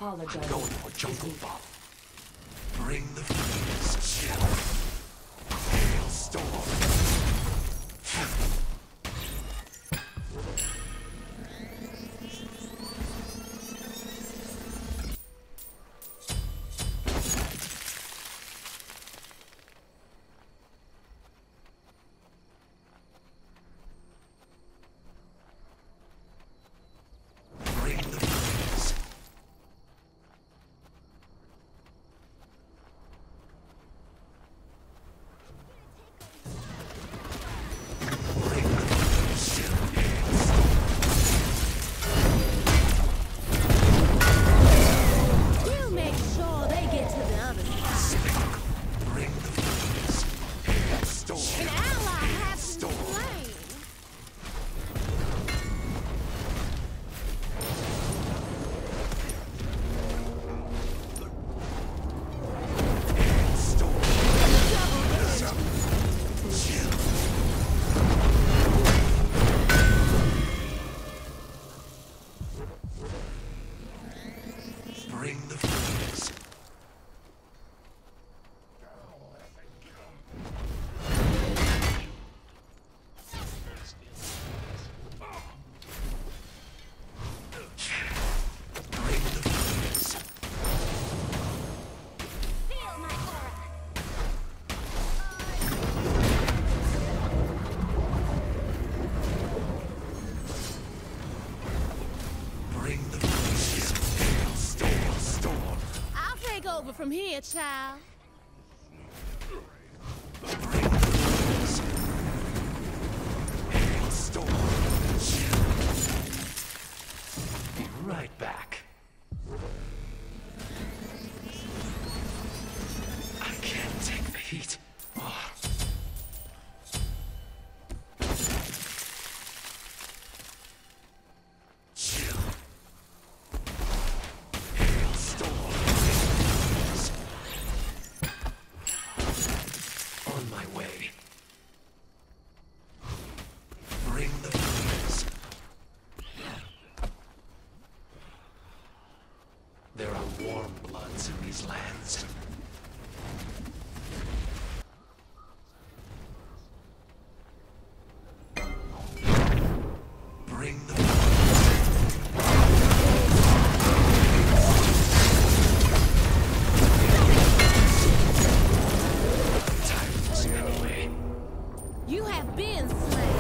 apologize. I'm going for Jungle Bomb. Bring the freeze. Chill. Hailstorm. From here, child. Be right back. I can't take the heat. Oh. There are warm bloods in these lands. Bring the tyrants away. You have been slain.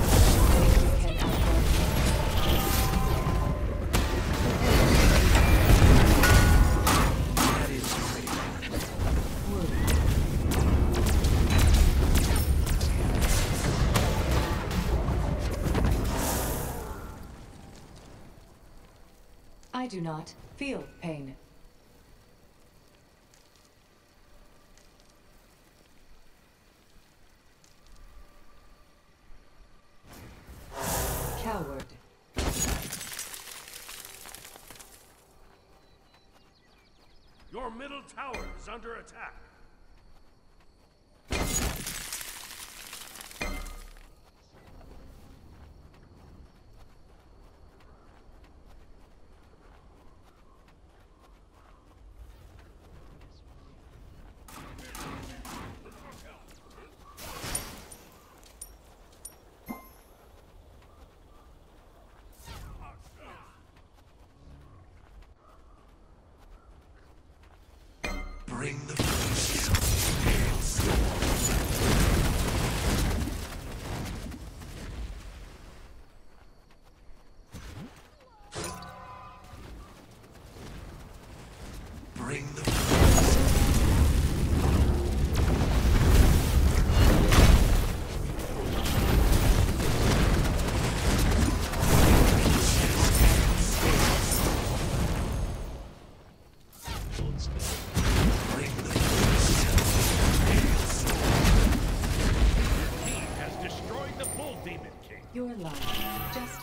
I do not feel pain. Coward. Your middle tower is under attack. Bring the Bring the Your life just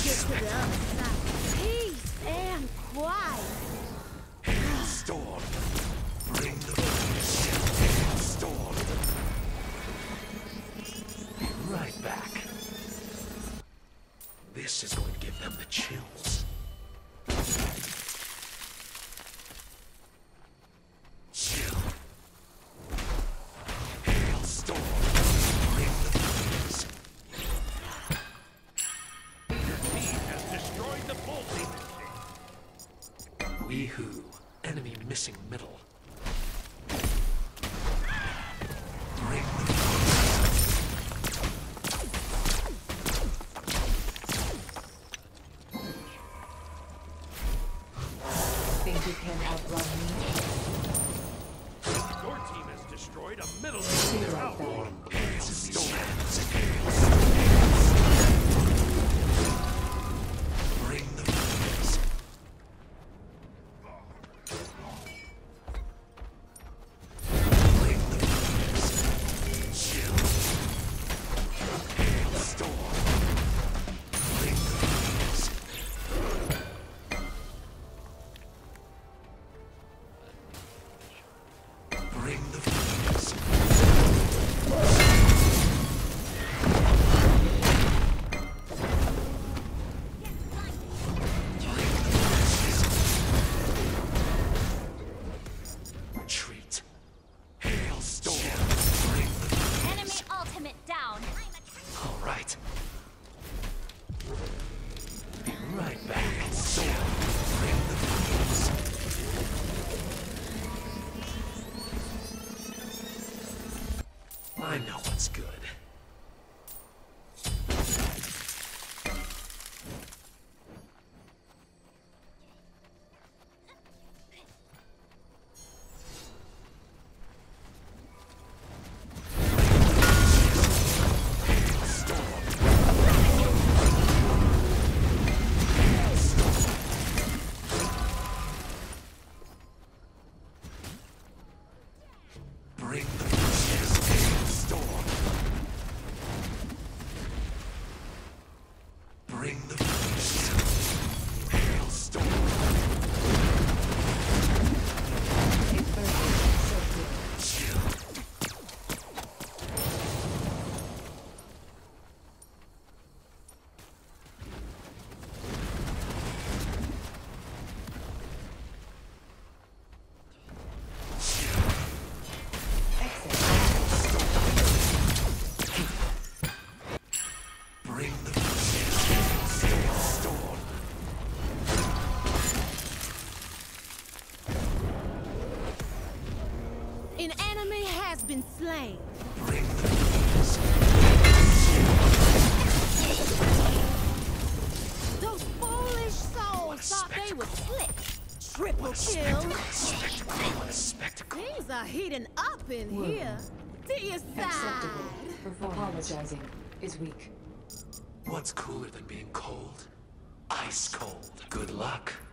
get to the other side. Peace and quiet. Hailstorm. Bring the Hailstorm. Right back. This is going to give them the chills. Chill. Hailstorm. Bring the freeze. Your team has destroyed the bolting machine. Weehoo. Enemy missing middle. Bring the Think you can outrun me? Your team has destroyed a middle Zero tower. value. Hailstorm. Bring the freeze. Bring the freeze. Chill. Hailstorm. Bring the freeze. Bring the freeze. Retreat. Hailstorm. Bring the freeze. Enemy ultimate down. All right. Right back. Storm. Bring the freeze. I know what's good. Bring the Hailstorm. Bring the freeze. Hailstorm. Inverted circuit. Chill. Exit. Bring the freeze. Hailstorm. An enemy has been slain. Bring the freeze. Those foolish souls thought they were slick. Triple What a kill. spectacle. What a spectacle. Things are heating up in here. To your Acceptable. side. Apologizing is weak. What's cooler than being cold? Ice cold. Good luck.